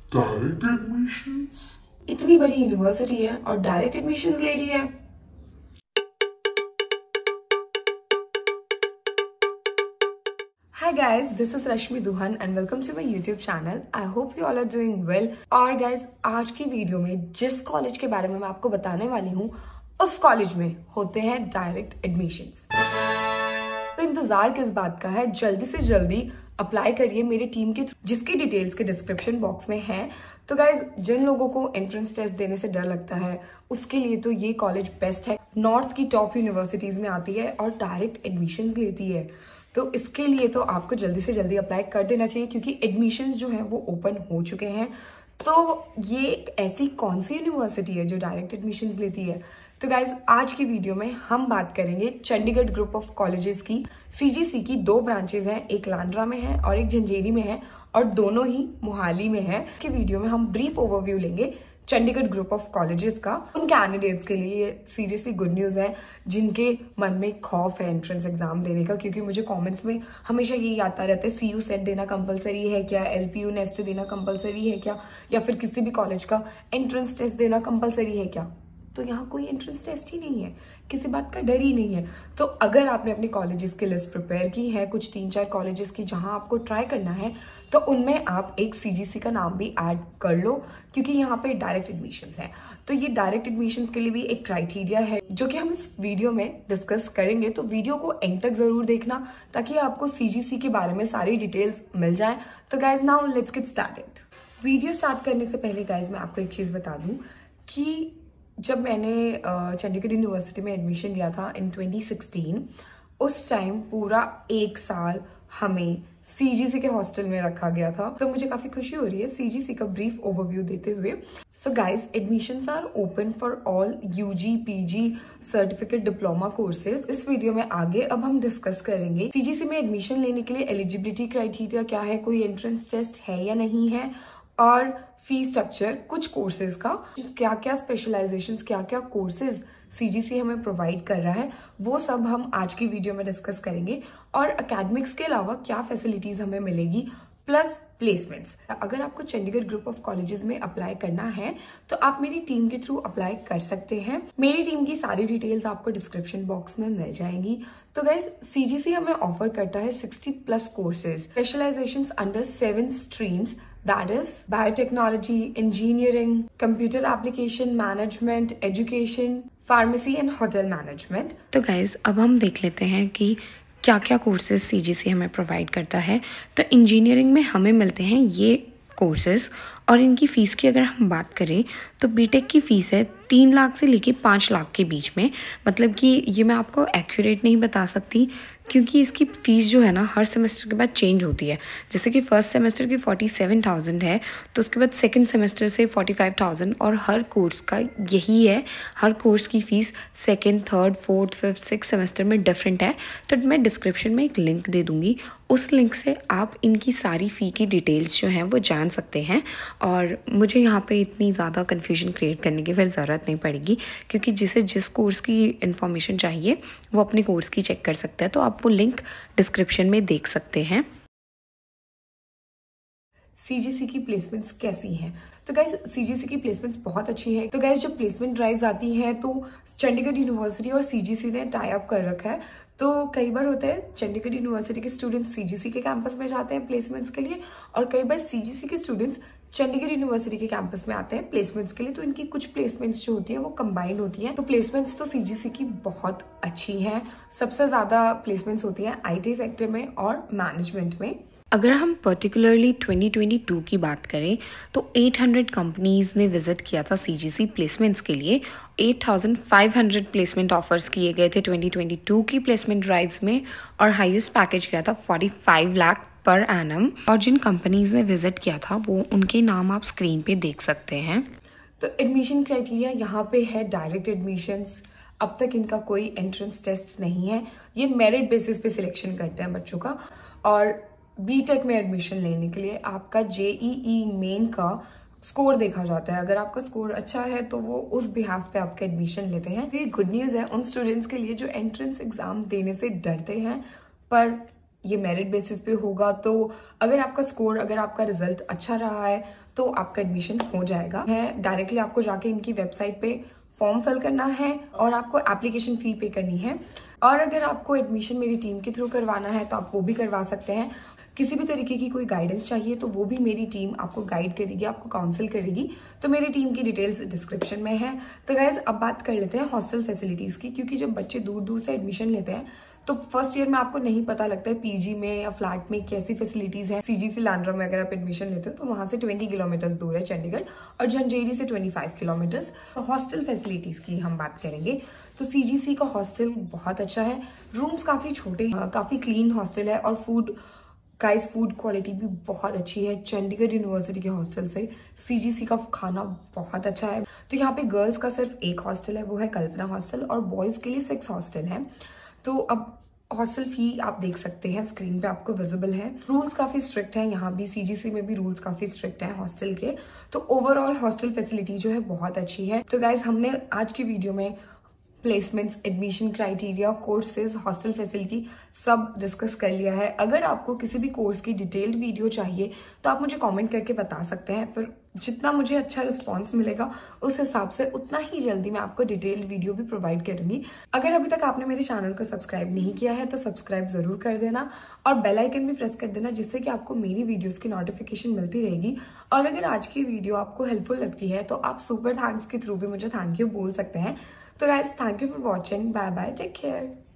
Direct admissions? इतनी बड़ी university है और डायरेक्ट एडमिशंस ले रही है। Hi guys, this is Rashmi Duhan and welcome to my YouTube channel. I hope you all are doing well. और guys, आज की वीडियो में जिस कॉलेज के बारे में मैं आपको बताने वाली हूँ उस कॉलेज में होते हैं डायरेक्ट एडमिशंस। तो इंतजार किस बात का है, जल्दी से जल्दी अप्लाई करिए मेरी टीम के थ्रू, जिसकी डिटेल्स के डिस्क्रिप्शन बॉक्स में है। तो गाइज, जिन लोगों को एंट्रेंस टेस्ट देने से डर लगता है उसके लिए तो ये कॉलेज बेस्ट है। नॉर्थ की टॉप यूनिवर्सिटीज में आती है और डायरेक्ट एडमिशंस लेती है। तो इसके लिए तो आपको जल्दी से जल्दी अप्लाई कर देना चाहिए क्योंकि एडमिशंस जो है वो ओपन हो चुके हैं। तो ये ऐसी कौन सी यूनिवर्सिटी है जो डायरेक्ट एडमिशंस लेती है? तो गाइज, आज की वीडियो में हम बात करेंगे चंडीगढ़ ग्रुप ऑफ कॉलेजेस की। सीजीसी की 2 ब्रांचेस हैं, एक लांड्रा में है और एक झंझेरी में है और दोनों ही मोहाली में है। की वीडियो में हम ब्रीफ ओवरव्यू लेंगे चंडीगढ़ ग्रुप ऑफ कॉलेजेस का। उन कैंडिडेट्स के लिए सीरियसली गुड न्यूज है जिनके मन में खौफ है एंट्रेंस एग्जाम देने का, क्योंकि मुझे कमेंट्स में हमेशा यही आता रहता है, सीयू सेट देना कंपलसरी है क्या, एलपीयू नेस्ट देना कंपलसरी है क्या, या फिर किसी भी कॉलेज का एंट्रेंस टेस्ट देना कंपलसरी है क्या। तो यहाँ कोई एंट्रेंस टेस्ट ही नहीं है, किसी बात का डर ही नहीं है। तो अगर आपने अपनी कॉलेजेस की लिस्ट प्रिपेयर की है, कुछ 3-4 कॉलेजेस की जहां आपको ट्राई करना है, तो उनमें आप एक सीजीसी का नाम भी ऐड कर लो क्योंकि यहाँ पे डायरेक्ट एडमिशंस है। तो ये डायरेक्ट एडमिशंस के लिए भी एक क्राइटेरिया है जो कि हम इस वीडियो में डिस्कस करेंगे। तो वीडियो को एंड तक जरूर देखना ताकि आपको सीजीसी के बारे में सारी डिटेल्स मिल जाए। तो guys, now let's get started. Video start करने से पहले गाइज मैं आपको एक चीज बता दूं कि जब मैंने चंडीगढ़ यूनिवर्सिटी में एडमिशन लिया था इन 2016, उस टाइम पूरा 1 साल हमें सीजीसी के हॉस्टल में रखा गया था। तो मुझे काफी खुशी हो रही है सीजीसी का ब्रीफ ओवरव्यू देते हुए। So guys, admissions are open for all UG, PG, certificate, diploma courses. इस वीडियो में आगे अब हम डिस्कस करेंगे सीजीसी में एडमिशन लेने के लिए एलिजिबिलिटी क्राइटेरिया क्या है, कोई एंट्रेंस टेस्ट है या नहीं है, और फी स्ट्रक्चर, कुछ कोर्सेज का क्या क्या स्पेशलाइजेशंस, क्या क्या कोर्सेज सीजीसी हमें प्रोवाइड कर रहा है, वो सब हम आज की वीडियो में डिस्कस करेंगे। और एकेडमिक्स के अलावा क्या फैसिलिटीज हमें मिलेगी, प्लस प्लेसमेंट्स। अगर आपको चंडीगढ़ ग्रुप ऑफ कॉलेजेस में अप्लाई करना है तो आप मेरी टीम के थ्रू अप्लाई कर सकते हैं। मेरी टीम की सारी डिटेल्स आपको डिस्क्रिप्शन बॉक्स में मिल जाएंगी। तो गाइज, सीजीसी हमें ऑफर करता है 60+ courses, specialisations under 7 streams, that is biotechnology, engineering, computer application management, education, pharmacy and hotel management। तो गाइज, अब हम देख लेते हैं कि क्या क्या कोर्सेज सीजीसी हमें प्रोवाइड करता है। तो इंजीनियरिंग में हमें मिलते हैं ये कोर्सेज और इनकी फ़ीस की अगर हम बात करें तो बीटेक की फ़ीस है 3 लाख से लेके 5 लाख के बीच में। मतलब कि ये मैं आपको एक्यूरेट नहीं बता सकती क्योंकि इसकी फ़ीस जो है ना हर सेमेस्टर के बाद चेंज होती है। जैसे कि फर्स्ट सेमेस्टर की 47,000 है, तो उसके बाद सेकंड सेमेस्टर से 45,000, और हर कोर्स का यही है, हर कोर्स की fees second, third, fourth, fifth, six semester में डिफरेंट है। तो मैं डिस्क्रिप्शन में एक लिंक दे दूँगी, उस लिंक से आप इनकी सारी फ़ी की डिटेल्स जो हैं वो जान सकते हैं। और मुझे यहाँ पे इतनी ज़्यादा कन्फ्यूजन क्रिएट करने की फिर ज़रूरत नहीं पड़ेगी क्योंकि जिसे जिस कोर्स की इन्फॉर्मेशन चाहिए वो अपने कोर्स की चेक कर सकता है। तो आप वो लिंक डिस्क्रिप्शन में देख सकते हैं। सीजीसी की प्लेसमेंट्स कैसी हैं? तो गाइज, सीजीसी की प्लेसमेंट्स बहुत अच्छी है। तो गाइज, जब प्लेसमेंट ड्राइव्स आती हैं तो चंडीगढ़ यूनिवर्सिटी और सीजीसी ने टाई अप कर रखा है। तो कई बार होता है चंडीगढ़ यूनिवर्सिटी के स्टूडेंट्स सीजीसी के कैंपस में जाते हैं प्लेसमेंट्स के लिए, और कई बार सीजीसी के स्टूडेंट्स चंडीगढ़ यूनिवर्सिटी के कैंपस में आते हैं प्लेसमेंट्स के लिए। तो इनकी कुछ प्लेसमेंट्स जो होती है वो कंबाइंड होती हैं। तो प्लेसमेंट्स तो सीजीसी की बहुत अच्छी हैं। सबसे ज्यादा प्लेसमेंट्स होती हैं आईटी सेक्टर में और मैनेजमेंट में। अगर हम पर्टिकुलरली 2022 की बात करें तो 800 कंपनीज ने विजिट किया था सीजीसी प्लेसमेंट्स के लिए। 8,500 प्लेसमेंट ऑफर्स किए गए थे 2022 की प्लेसमेंट ड्राइव्स में, और हाईएस्ट पैकेज गया था 45 लाख पर एनम। और जिन कंपनीज ने विजिट किया था वो उनके नाम आप स्क्रीन पे देख सकते हैं। तो एडमिशन क्राइटेरिया यहाँ पे है डायरेक्ट एडमिशंस। अब तक इनका कोई एंट्रेंस टेस्ट नहीं है, ये मेरिट बेसिस पे सिलेक्शन करते हैं बच्चों का। और बीटेक में एडमिशन लेने के लिए आपका जेईई मेन का स्कोर देखा जाता है। अगर आपका स्कोर अच्छा है तो वो उस बिहाफ पे आपका एडमिशन लेते हैं। ये गुड न्यूज है उन स्टूडेंट्स के लिए जो एंट्रेंस एग्जाम देने से डरते हैं, पर ये मेरिट बेसिस पे होगा, तो अगर आपका स्कोर, अगर आपका रिजल्ट अच्छा रहा है तो आपका एडमिशन हो जाएगा। है डायरेक्टली आपको जाके इनकी वेबसाइट पे फॉर्म फिल करना है और आपको एप्लीकेशन फी पे करनी है। और अगर आपको एडमिशन मेरी टीम के थ्रू करवाना है तो आप वो भी करवा सकते हैं। किसी भी तरीके की कोई गाइडेंस चाहिए तो वो भी मेरी टीम आपको गाइड करेगी, आपको काउंसिल करेगी। तो मेरी टीम की डिटेल्स डिस्क्रिप्शन में है। तो गाइज अब बात कर लेते हैं हॉस्टल फैसिलिटीज की, क्योंकि जब बच्चे दूर दूर से एडमिशन लेते हैं तो फर्स्ट ईयर में आपको नहीं पता लगता है पीजी में या फ्लैट में कैसी फैसिलिटीज है। सीजीसी लांड्रा में अगर आप एडमिशन लेते हो तो वहां से 20 किलोमीटर दूर है चंडीगढ़, और झंझेरी से 25 किलोमीटर। तो हॉस्टल फैसिलिटीज की हम बात करेंगे तो सीजीसी का हॉस्टल बहुत अच्छा है। रूम्स काफी छोटे हैं, काफी क्लीन हॉस्टल है, और फूड क्वालिटी भी बहुत अच्छी है। चंडीगढ़ यूनिवर्सिटी के हॉस्टल से सीजीसी का खाना बहुत अच्छा है। तो यहाँ पे गर्ल्स का सिर्फ एक हॉस्टल है, वो है कल्पना हॉस्टल, और बॉयज के लिए 6 हॉस्टल है। तो अब हॉस्टल फी आप देख सकते हैं, स्क्रीन पे आपको विजिबल है। रूल्स काफी स्ट्रिक्ट हैं, यहाँ भी सीजीसी में भी रूल्स काफी स्ट्रिक्ट हैं हॉस्टल के। तो ओवरऑल हॉस्टल फैसिलिटी जो है बहुत अच्छी है। तो गाइज हमने आज की वीडियो में placements, admission criteria, courses, hostel facility सब डिस्कस कर लिया है। अगर आपको किसी भी कोर्स की डिटेल्ड वीडियो चाहिए तो आप मुझे कमेंट करके बता सकते हैं, फिर जितना मुझे अच्छा रिस्पांस मिलेगा उस हिसाब से उतना ही जल्दी मैं आपको डिटेल्ड वीडियो भी प्रोवाइड करूंगी। अगर अभी तक आपने मेरे चैनल को सब्सक्राइब नहीं किया है तो सब्सक्राइब जरूर कर देना, और बेल आइकन भी प्रेस कर देना, जिससे कि आपको मेरी वीडियोस की नोटिफिकेशन मिलती रहेगी। और अगर आज की वीडियो आपको हेल्पफुल लगती है तो आप सुपर थैंक्स के थ्रू भी मुझे थैंक यू बोल सकते हैं। तो guys, thank you for watching, bye bye, take care.